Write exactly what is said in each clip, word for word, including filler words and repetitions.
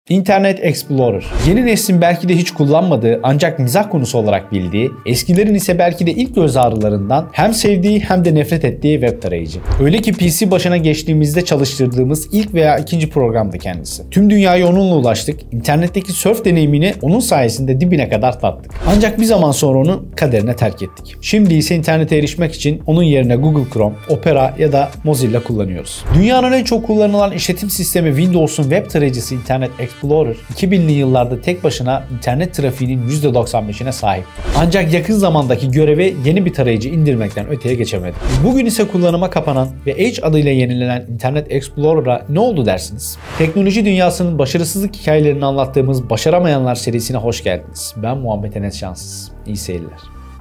Internet Explorer. Yeni neslin belki de hiç kullanmadığı ancak mizah konusu olarak bildiği, eskilerin ise belki de ilk göz ağrılarından hem sevdiği hem de nefret ettiği web tarayıcı. Öyle ki P C başına geçtiğimizde çalıştırdığımız ilk veya ikinci programdı kendisi. Tüm dünyaya onunla ulaştık, internetteki surf deneyimini onun sayesinde dibine kadar tattık. Ancak bir zaman sonra onu kaderine terk ettik. Şimdi ise internete erişmek için onun yerine Google Chrome, Opera ya da Mozilla kullanıyoruz. Dünyanın en çok kullanılan işletim sistemi Windows'un web tarayıcısı Internet Explorer Explorer iki binli yıllarda tek başına internet trafiğinin yüzde doksan beşine sahipti. Ancak yakın zamandaki görevi yeni bir tarayıcı indirmekten öteye geçemedi. Bugün ise kullanıma kapanan ve Edge adıyla yenilenen Internet Explorer'a ne oldu dersiniz? Teknoloji dünyasının başarısızlık hikayelerini anlattığımız Başaramayanlar serisine hoş geldiniz. Ben Muhammed Enes Şanssız. İyi seyirler.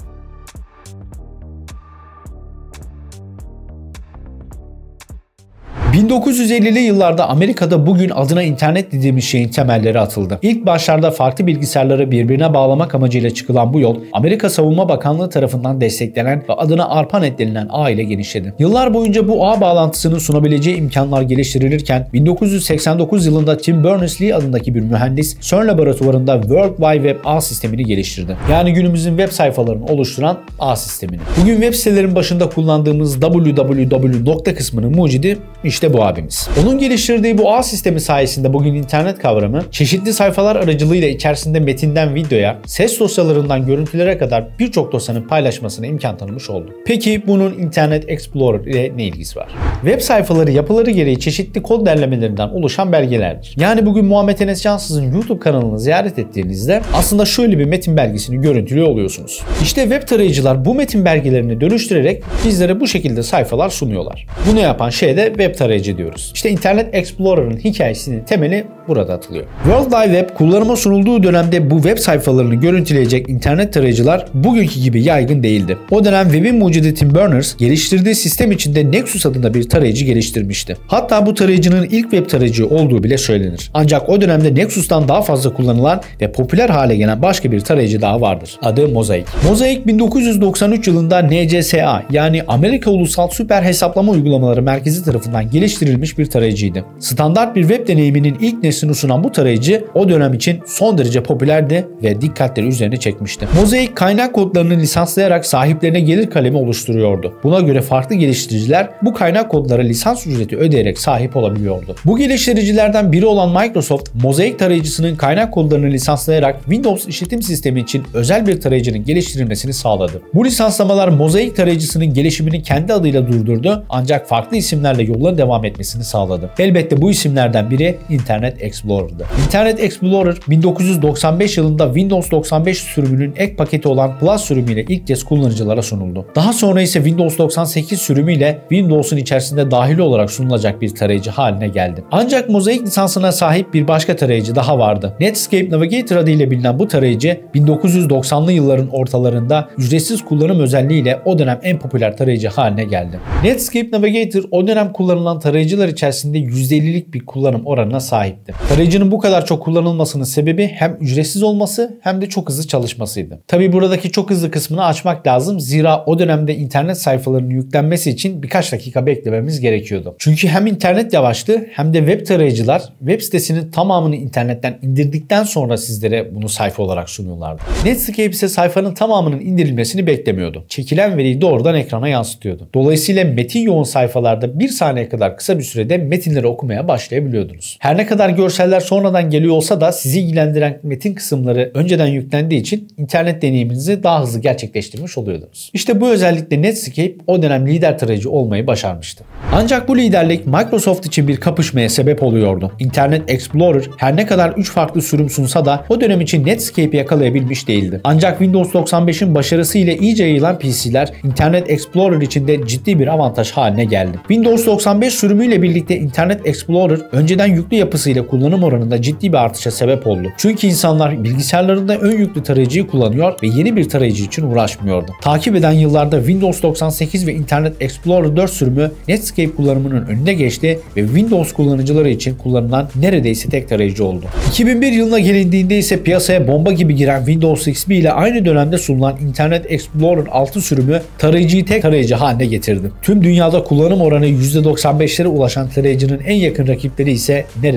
bin dokuz yüz ellili yıllarda Amerika'da bugün adına internet dediğimiz şeyin temelleri atıldı. İlk başlarda farklı bilgisayarları birbirine bağlamak amacıyla çıkılan bu yol, Amerika Savunma Bakanlığı tarafından desteklenen ve adına ARPANET denilen ağ ile genişledi. Yıllar boyunca bu ağ bağlantısını sunabileceği imkanlar geliştirilirken bin dokuz yüz seksen dokuz yılında Tim Berners-Lee adındaki bir mühendis CERN laboratuvarında World Wide Web ağ sistemini geliştirdi. Yani günümüzün web sayfalarını oluşturan ağ sistemini. Bugün web sitelerin başında kullandığımız double-u double-u double-u nokta kısmının mucidi işte İşte bu abimiz. Onun geliştirdiği bu ağ sistemi sayesinde bugün internet kavramı çeşitli sayfalar aracılığıyla içerisinde metinden videoya, ses dosyalarından görüntülere kadar birçok dosyanın paylaşmasına imkan tanımış oldu. Peki bunun Internet Explorer ile ne ilgisi var? Web sayfaları yapıları gereği çeşitli kod derlemelerinden oluşan belgelerdir. Yani bugün Muhammed Enes Şanssız'ın YouTube kanalını ziyaret ettiğinizde aslında şöyle bir metin belgesini görüntülüyor oluyorsunuz. İşte web tarayıcılar bu metin belgelerini dönüştürerek bizlere bu şekilde sayfalar sunuyorlar. Bunu yapan şey de web tarayıcı diyoruz. İşte Internet Explorer'ın hikayesinin temeli burada atılıyor. World Wide Web kullanıma sunulduğu dönemde bu web sayfalarını görüntüleyecek internet tarayıcılar bugünkü gibi yaygın değildi. O dönem web'in mucidi Tim Berners geliştirdiği sistem içinde Nexus adında bir tarayıcı geliştirmişti. Hatta bu tarayıcının ilk web tarayıcı olduğu bile söylenir. Ancak o dönemde Nexus'tan daha fazla kullanılan ve popüler hale gelen başka bir tarayıcı daha vardır. Adı Mosaic. Mosaic bin dokuz yüz doksan üç yılında N C S A yani Amerika Ulusal Süper Hesaplama Uygulamaları Merkezi tarafından geliştirilmiş bir tarayıcıydı. Standart bir web deneyiminin ilk neslini sunan bu tarayıcı o dönem için son derece popülerdi ve dikkatleri üzerine çekmişti. Mosaic kaynak kodlarını lisanslayarak sahiplerine gelir kalemi oluşturuyordu. Buna göre farklı geliştiriciler bu kaynak kodlara lisans ücreti ödeyerek sahip olabiliyordu. Bu geliştiricilerden biri olan Microsoft, Mosaic tarayıcısının kaynak kodlarını lisanslayarak Windows işletim sistemi için özel bir tarayıcının geliştirilmesini sağladı. Bu lisanslamalar Mosaic tarayıcısının gelişimini kendi adıyla durdurdu ancak farklı isimlerle yoluna devam etmesini sağladı. Elbette bu isimlerden biri Internet Explorer'dı. Internet Explorer bin dokuz yüz doksan beş yılında Windows doksan beş sürümünün ek paketi olan Plus sürümüyle ilk kez kullanıcılara sunuldu. Daha sonra ise Windows doksan sekiz sürümüyle Windows'un içerisinde dahil olarak sunulacak bir tarayıcı haline geldi. Ancak Mosaic lisansına sahip bir başka tarayıcı daha vardı. Netscape Navigator adıyla bilinen bu tarayıcı bin dokuz yüz doksanlı yılların ortalarında ücretsiz kullanım özelliğiyle o dönem en popüler tarayıcı haline geldi. Netscape Navigator o dönem kullanılan tarayıcılar içerisinde yüzde ellilik bir kullanım oranına sahipti. Tarayıcının bu kadar çok kullanılmasının sebebi hem ücretsiz olması hem de çok hızlı çalışmasıydı. Tabi buradaki çok hızlı kısmını açmak lazım. Zira o dönemde internet sayfalarının yüklenmesi için birkaç dakika beklememiz gerekiyordu. Çünkü hem internet yavaştı hem de web tarayıcılar web sitesinin tamamını internetten indirdikten sonra sizlere bunu sayfa olarak sunuyorlardı. Netscape ise sayfanın tamamının indirilmesini beklemiyordu. Çekilen veriyi doğrudan ekrana yansıtıyordu. Dolayısıyla metin yoğun sayfalarda bir saniye kadar kısa bir sürede metinleri okumaya başlayabiliyordunuz. Her ne kadar görseller sonradan geliyor olsa da sizi ilgilendiren metin kısımları önceden yüklendiği için internet deneyiminizi daha hızlı gerçekleştirmiş oluyordunuz. İşte bu özellikle Netscape o dönem lider tarayıcı olmayı başarmıştı. Ancak bu liderlik Microsoft için bir kapışmaya sebep oluyordu. Internet Explorer her ne kadar üç farklı sürüm sunsa da o dönem için Netscape'i yakalayabilmiş değildi. Ancak Windows doksan beşin başarısı ile iyice yayılan P C'ler Internet Explorer için de ciddi bir avantaj haline geldi. Windows doksan beş sürümüyle birlikte Internet Explorer önceden yüklü yapısıyla kullanım oranında ciddi bir artışa sebep oldu. Çünkü insanlar bilgisayarlarında ön yüklü tarayıcıyı kullanıyor ve yeni bir tarayıcı için uğraşmıyordu. Takip eden yıllarda Windows doksan sekiz ve Internet Explorer dört sürümü Netscape kullanımının önüne geçti ve Windows kullanıcıları için kullanılan neredeyse tek tarayıcı oldu. iki bin bir yılına gelindiğinde ise piyasaya bomba gibi giren Windows X P ile aynı dönemde sunulan Internet Explorer altı sürümü tarayıcıyı tek tarayıcı haline getirdi. Tüm dünyada kullanım oranı yüzde doksan beşlere ulaşan tarayıcının en yakın rakipleri ise neredeyse görülmüyor.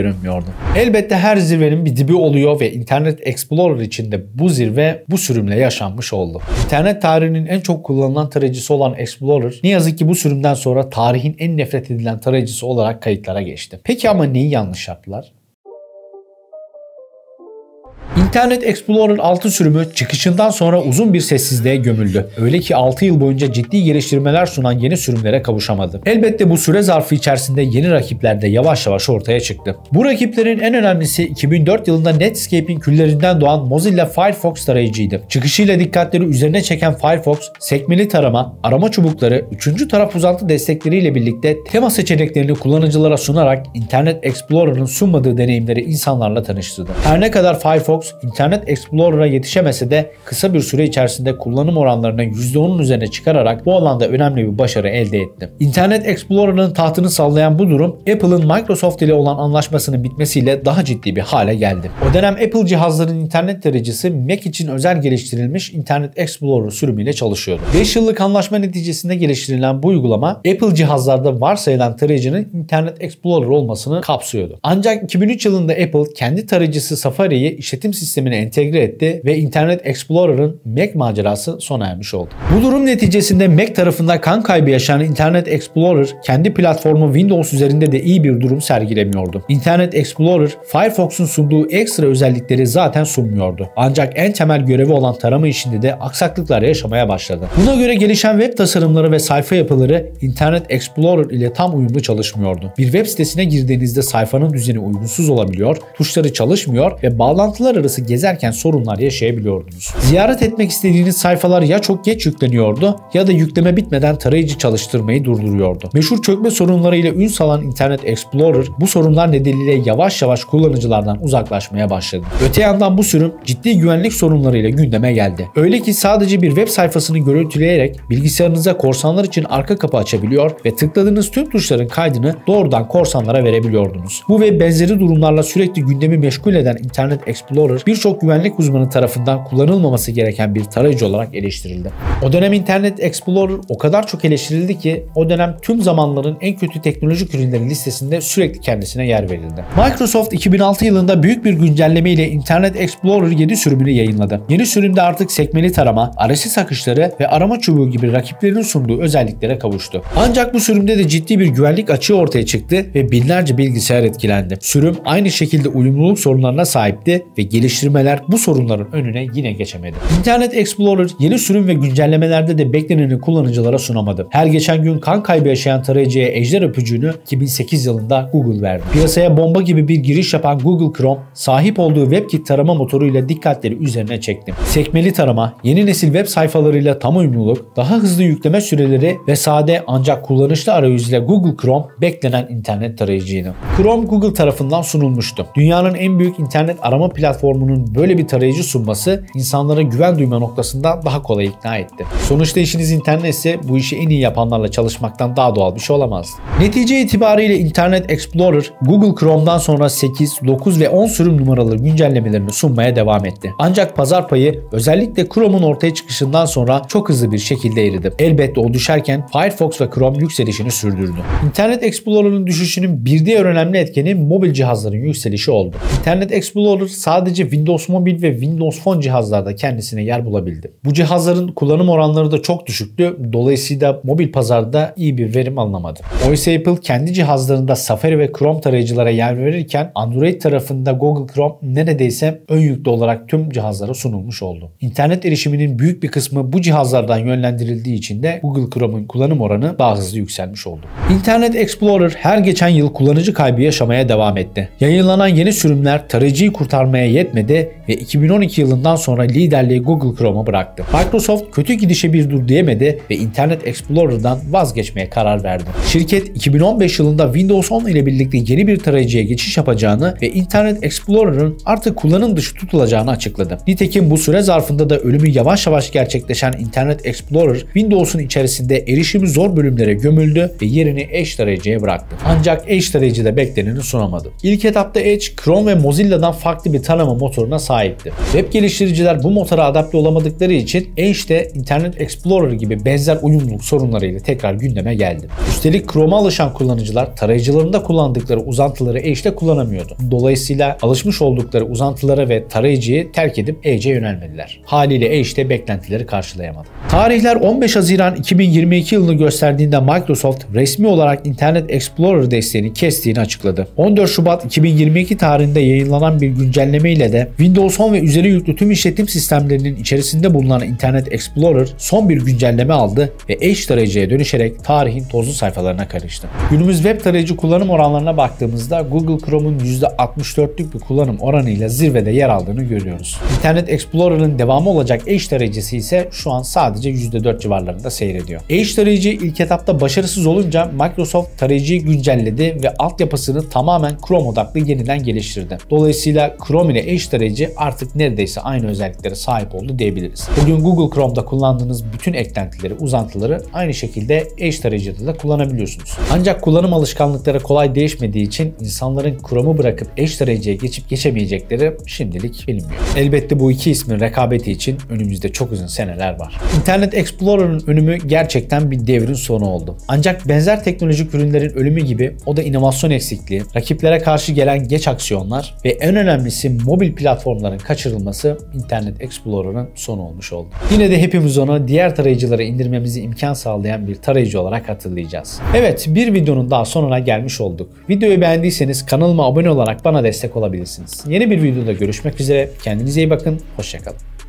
görünmüyordu. Elbette her zirvenin bir dibi oluyor ve Internet Explorer için de bu zirve bu sürümle yaşanmış oldu. İnternet tarihinin en çok kullanılan tarayıcısı olan Explorer ne yazık ki bu sürümden sonra tarihin en nefret edilen tarayıcısı olarak kayıtlara geçti. Peki ama neyi yanlış yaptılar? Internet Explorer altı sürümü çıkışından sonra uzun bir sessizliğe gömüldü. Öyle ki altı yıl boyunca ciddi geliştirmeler sunan yeni sürümlere kavuşamadı. Elbette bu süre zarfı içerisinde yeni rakipler de yavaş yavaş ortaya çıktı. Bu rakiplerin en önemlisi iki bin dört yılında Netscape'in küllerinden doğan Mozilla Firefox tarayıcıydı. Çıkışıyla dikkatleri üzerine çeken Firefox, sekmeli tarama, arama çubukları, üçüncü taraf uzantı destekleriyle birlikte tema seçeneklerini kullanıcılara sunarak Internet Explorer'ın sunmadığı deneyimleri insanlarla tanıştırdı. Her ne kadar Firefox Internet Explorer'a yetişemese de kısa bir süre içerisinde kullanım oranlarını yüzde onun üzerine çıkararak bu alanda önemli bir başarı elde etti. Internet Explorer'ın tahtını sallayan bu durum Apple'ın Microsoft ile olan anlaşmasının bitmesiyle daha ciddi bir hale geldi. O dönem Apple cihazların internet tarayıcısı Mac için özel geliştirilmiş Internet Explorer sürümüyle çalışıyordu. beş yıllık anlaşma neticesinde geliştirilen bu uygulama Apple cihazlarda varsayılan tarayıcının Internet Explorer olmasını kapsıyordu. Ancak iki bin üç yılında Apple kendi tarayıcısı Safari'yi işletim sistemine entegre etti ve Internet Explorer'ın Mac macerası sona ermiş oldu. Bu durum neticesinde Mac tarafında kan kaybı yaşayan Internet Explorer kendi platformu Windows üzerinde de iyi bir durum sergilemiyordu. Internet Explorer, Firefox'un sunduğu ekstra özellikleri zaten sunmuyordu. Ancak en temel görevi olan tarama işinde de aksaklıklar yaşamaya başladı. Buna göre gelişen web tasarımları ve sayfa yapıları Internet Explorer ile tam uyumlu çalışmıyordu. Bir web sitesine girdiğinizde sayfanın düzeni uygunsuz olabiliyor, tuşları çalışmıyor ve bağlantılar arası gezerken sorunlar yaşayabiliyordunuz. Ziyaret etmek istediğiniz sayfalar ya çok geç yükleniyordu ya da yükleme bitmeden tarayıcı çalıştırmayı durduruyordu. Meşhur çökme sorunlarıyla ün salan Internet Explorer bu sorunlar nedeniyle yavaş yavaş kullanıcılardan uzaklaşmaya başladı. Öte yandan bu sürüm ciddi güvenlik sorunlarıyla gündeme geldi. Öyle ki sadece bir web sayfasını görüntüleyerek bilgisayarınıza korsanlar için arka kapı açabiliyor ve tıkladığınız tüm tuşların kaydını doğrudan korsanlara verebiliyordunuz. Bu ve benzeri durumlarla sürekli gündemi meşgul eden Internet Explorer birçok güvenlik uzmanı tarafından kullanılmaması gereken bir tarayıcı olarak eleştirildi. O dönem Internet Explorer o kadar çok eleştirildi ki o dönem tüm zamanların en kötü teknolojik ürünleri listesinde sürekli kendisine yer verildi. Microsoft iki bin altı yılında büyük bir güncelleme ile Internet Explorer yedi sürümünü yayınladı. Yeni sürümde artık sekmeli tarama, R S S akışları ve arama çubuğu gibi rakiplerinin sunduğu özelliklere kavuştu. Ancak bu sürümde de ciddi bir güvenlik açığı ortaya çıktı ve binlerce bilgisayar etkilendi. Sürüm aynı şekilde uyumluluk sorunlarına sahipti ve geliştirmeler bu sorunların önüne yine geçemedi. Internet Explorer yeni sürüm ve güncellemelerde de bekleneni kullanıcılara sunamadı. Her geçen gün kan kaybı yaşayan tarayıcıya ejder öpücüğünü iki bin sekiz yılında Google verdi. Piyasaya bomba gibi bir giriş yapan Google Chrome sahip olduğu WebKit tarama motoruyla dikkatleri üzerine çekti. Sekmeli tarama, yeni nesil web sayfalarıyla tam uyumluluk, daha hızlı yükleme süreleri ve sade ancak kullanışlı arayüzüyle Google Chrome beklenen internet tarayıcıydı. Chrome Google tarafından sunulmuştu. Dünyanın en büyük internet arama platformunun böyle bir tarayıcı sunması insanlara güven duyma noktasında daha kolay ikna etti. Sonuçta işiniz internetse bu işi en iyi yapanlarla çalışmaktan daha doğal bir şey olamaz. Netice itibariyle Internet Explorer Google Chrome'dan sonra sekiz, dokuz ve on sürüm numaralı güncellemelerini sunmaya devam etti. Ancak pazar payı özellikle Chrome'un ortaya çıkışından sonra çok hızlı bir şekilde eridi. Elbette o düşerken Firefox ve Chrome yükselişini sürdürdü. Internet Explorer'ın düşüşünün bir diğer önemli etkeni mobil cihazların yükselişi oldu. Internet Explorer sadece Windows Mobile ve Windows Phone cihazlarda kendisine yer bulabildi. Bu cihazların kullanım oranları da çok düşüktü. Dolayısıyla mobil pazarda iyi bir verim alınamadı. Oysa Apple kendi cihazlarında Safari ve Chrome tarayıcılara yer verirken Android tarafında Google Chrome neredeyse ön yüklü olarak tüm cihazlara sunulmuş oldu. İnternet erişiminin büyük bir kısmı bu cihazlardan yönlendirildiği için de Google Chrome'un kullanım oranı daha hızlı yükselmiş oldu. Internet Explorer her geçen yıl kullanıcı kaybı yaşamaya devam etti. Yayınlanan yeni sürümler tarayıcıyı kurtarmaya yetmedi ve iki bin on iki yılından sonra liderliği Google Chrome'a bıraktı. Microsoft kötü gidişe bir dur diyemedi ve Internet Explorer'dan vazgeçmeye karar verdi. Şirket iki bin on beş yılında Windows on ile birlikte yeni bir tarayıcıya geçiş yapacağını ve Internet Explorer'ın artık kullanım dışı tutulacağını açıkladı. Nitekim bu süre zarfında da ölümü yavaş yavaş gerçekleşen Internet Explorer Windows'un içerisinde erişimi zor bölümlere gömüldü ve yerini Edge tarayıcıya bıraktı. Ancak Edge tarayıcı da bekleneni sunamadı. İlk etapta Edge, Chrome ve Mozilla'dan farklı bir tarama arama motoruna sahipti. Web geliştiriciler bu motora adapte olamadıkları için Edge de Internet Explorer gibi benzer uyumluluk sorunlarıyla tekrar gündeme geldi. Üstelik Chrome'a alışan kullanıcılar tarayıcılarında kullandıkları uzantıları Edge'de kullanamıyordu. Dolayısıyla alışmış oldukları uzantılara ve tarayıcıyı terk edip Edge'e yönelmediler. Haliyle Edge de beklentileri karşılayamadı. Tarihler on beş Haziran iki bin yirmi iki yılını gösterdiğinde Microsoft resmi olarak Internet Explorer desteğini kestiğini açıkladı. on dört Şubat iki bin yirmi iki tarihinde yayınlanan bir güncelleme ile de Windows on ve üzeri yüklü tüm işletim sistemlerinin içerisinde bulunan Internet Explorer son bir güncelleme aldı ve Edge tarayıcıya dönüşerek tarihin tozlu sayfalarına karıştı. Günümüz web tarayıcı kullanım oranlarına baktığımızda Google Chrome'un yüzde altmış dörtlük bir kullanım oranıyla zirvede yer aldığını görüyoruz. Internet Explorer'ın devamı olacak Edge tarayıcısı ise şu an sadece yüzde dört civarlarında seyrediyor. Edge tarayıcı ilk etapta başarısız olunca Microsoft tarayıcıyı güncelledi ve altyapısını tamamen Chrome odaklı yeniden geliştirdi. Dolayısıyla Chrome ile Edge tarayıcı artık neredeyse aynı özelliklere sahip oldu diyebiliriz. Bugün Google Chrome'da kullandığınız bütün eklentileri, uzantıları aynı şekilde Edge tarayıcıda da kullanabiliyorsunuz. Ancak kullanım alışkanlıkları kolay değişmediği için insanların Chrome'u bırakıp Edge tarayıcıya geçip geçemeyecekleri şimdilik bilinmiyor. Elbette bu iki ismin rekabeti için önümüzde çok uzun seneler var. Internet Explorer'ın ölümü gerçekten bir devrin sonu oldu. Ancak benzer teknolojik ürünlerin ölümü gibi o da inovasyon eksikliği, rakiplere karşı gelen geç aksiyonlar ve en önemlisi mobil platformların kaçırılması Internet Explorer'ın sonu olmuş oldu. Yine de hepimiz onu diğer tarayıcılara indirmemizi imkan sağlayan bir tarayıcı olarak hatırlayacağız. Evet, bir videonun daha sonuna gelmiş olduk. Videoyu beğendiyseniz kanalıma abone olarak bana destek olabilirsiniz. Yeni bir videoda görüşmek üzere. Kendinize iyi bakın. Hoşça kalın.